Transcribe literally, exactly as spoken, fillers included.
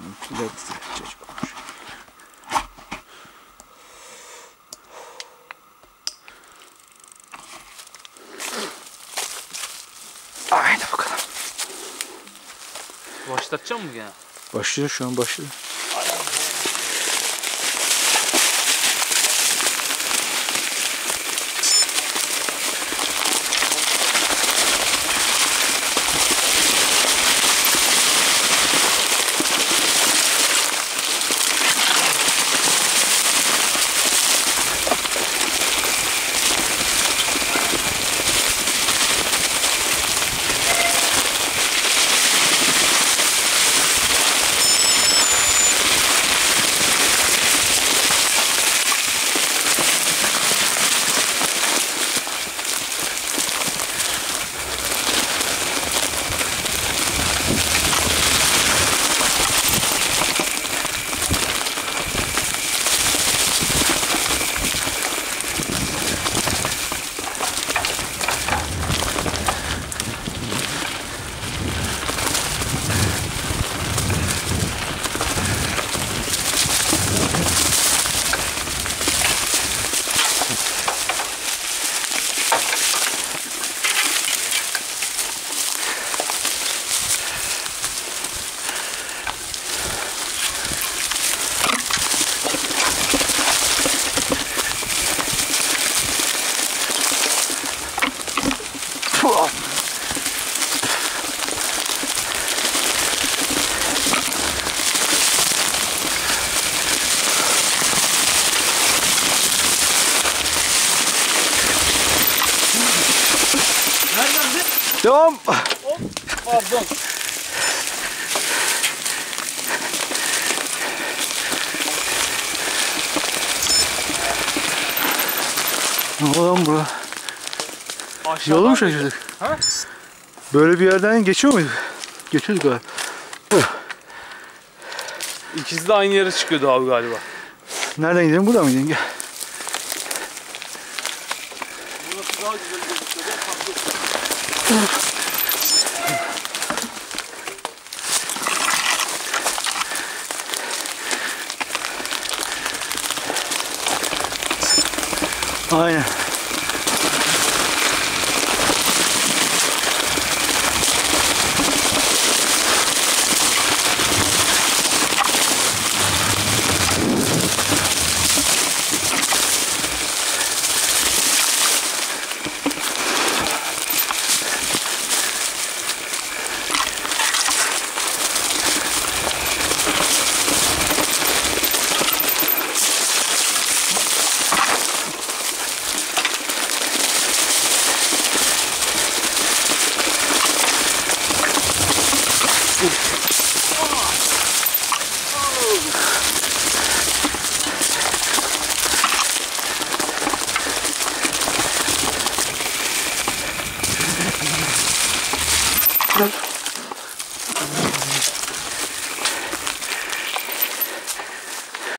Güzel çocuk olmuş. Haydi bakalım. Başlatacak mı gene? Başlıyor şu an başlıyor. Devam. Hop, pardon. Ne olan bura? Aşağıdan Yolu mu şaşırdık? Ha? Böyle bir yerden geçiyor muyduk? Geçiyorduk galiba. İkisi de aynı yere çıkıyordu abi galiba. Nereden gidelim? Buradan mı gidelim? Gel. Burası daha güzel gözüküyor. Aynen. Gel.